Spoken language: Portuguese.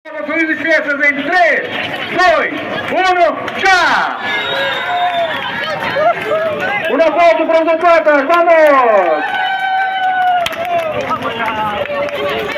Felizes festas em 3, 2, 1, já! Una foto para os atletas, vamos!